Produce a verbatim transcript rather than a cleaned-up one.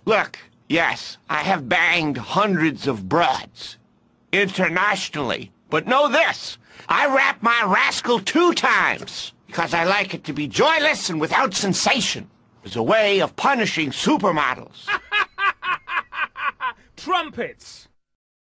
Look, yes, I have banged hundreds of broads. Internationally. But know this, I rap my rascal two times, because I like it to be joyless and without sensation, as a way of punishing supermodels. Trumpets!